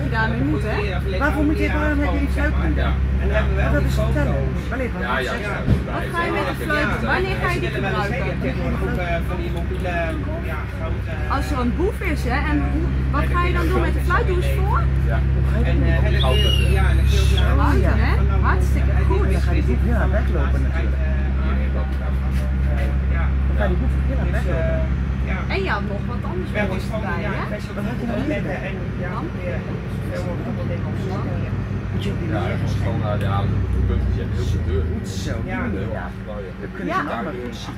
je daarmee moet, hè? Waarom heb je die fluit doen dan? Dat is vertellen. Wanneer Ja, ja. Wat ga je met de fluit doen? Wanneer ga je die gebruiken? Als er een boef is, hè? En wat ga je dan doen met de fluit? Doe eens voor? Ja. Buiten, hè? Hartstikke goed. Dan gaat die boef heel hard weglopen natuurlijk. Dan gaat die boef heel hard weglopen. En je had nog wat anders bij, hè? Wat had je nou liggen? Moet je op die Ja, neer het is gewoon de puntjes. Je hebt heel veel deuren. Goed zo. Ja, heel hard. Dat kunnen ze allemaal goed zien.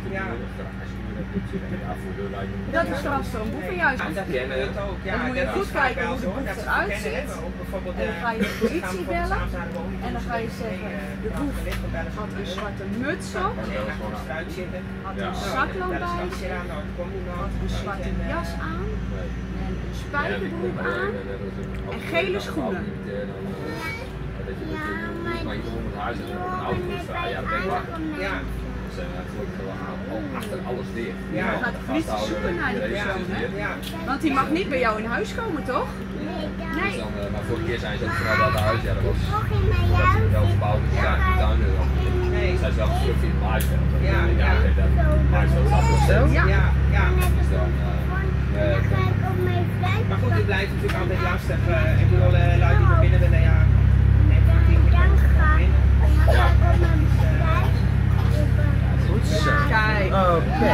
Dat is straks zo'n boef in juist. Dan moet je goed kijken hoe de boef eruit ziet. En dan ga je de politie bellen. En dan ga je zeggen, de boef had een zwarte muts op. Had een zaklamp bij zich. Had een zwarte jas aan. En een spijkerbroek aan. En gele schoenen. Dat je natuurlijk het huis en een auto moet vragen. Ja, dat ben ik bang. Ja. Achter alles dicht. Ja, dan gaat de politie zoeken naar die persoon, hè? Want die mag niet bij jou in huis komen, toch? Nee. Dus dan, maar vorige keer zijn ze ook vooral dat huis, ja, dat was wel verbouwd, dus ja, de tuin er dan. Nee. Zijn ze wel terug in het maaiveld. Ja, ja. Dat maaiveld staat nog steeds. Ja. Ja. Dus dan, maar goed, het blijft natuurlijk altijd lastig. Ik bedoel, lui die naar binnen willen, ja. Nee, ja. Kijk. Oké.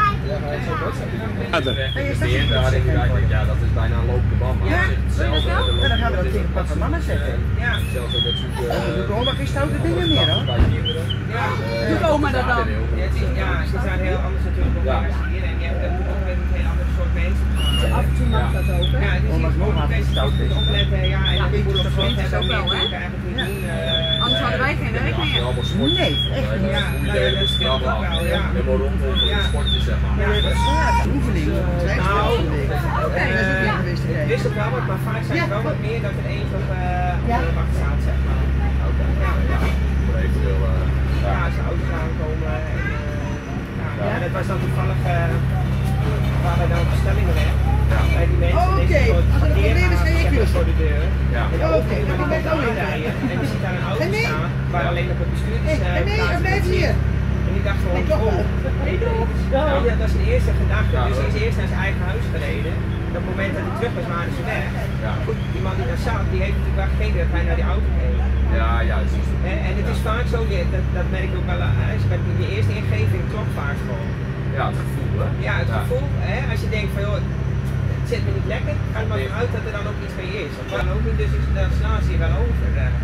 Ja, dat is bijna een lopende band. Maar hetzelfde. En dan gaan we dat tegen papa en mama zetten. Ja. Zelfs ook dat zoeken. Doe oma geen stoute dingen meer hoor. Doet oma dat dan? Ja, ze zijn heel anders natuurlijk dan hier. En je hebt ook met een heel ander soort mensen. Af en toe mag dat ook, hè? Ja, dus Oma's mama had het stout is. opletten, ja, en Ja, de moeder of vriend is hebben ook wel, hè? Anders hadden wij geen werk meer. Nee, echt niet. Ja, dat is wel wel, ja. Helemaal rondom de sportjes, zeg maar. Ja, dat is waar. Oefening. Nou, Oké, ja. ik wist het wel wat, maar vaak zijn het wel wat meer dat er één op de wacht staat, zeg maar. Ja, Voor eventueel, ja, als de auto's aankomen. En dat was dan toevallig waar wij dan op bestellingen werden. Bij die mensen Oké, als er een probleem is, ga je klussen. voor de deur. ja. Oké, dan kan ik ook Rijden. En die ziet daar een auto staan waar alleen op het bestuur is. nee, blijf hier. En die dacht gewoon, nou, ja, dat is de eerste gedachte. Dus hij is eerst naar zijn eigen huis gereden. En op het moment dat hij terug was, waren ze weg. Ja. Goed, die man die daar zat, die heeft natuurlijk wel gekeken dat hij naar die auto reed. Ja, juist. En het is vaak zo, dat merk ik ook wel, bij je eerste ingeving klopt vaak gewoon. Ja, het gevoel, hè? Ja, het gevoel, hè, als je denkt van joh, het zit me niet lekker, ga er maar vanuit dat er dan ook iets mee is. Dat kan ook niet, dus dan slaan ze je wel over.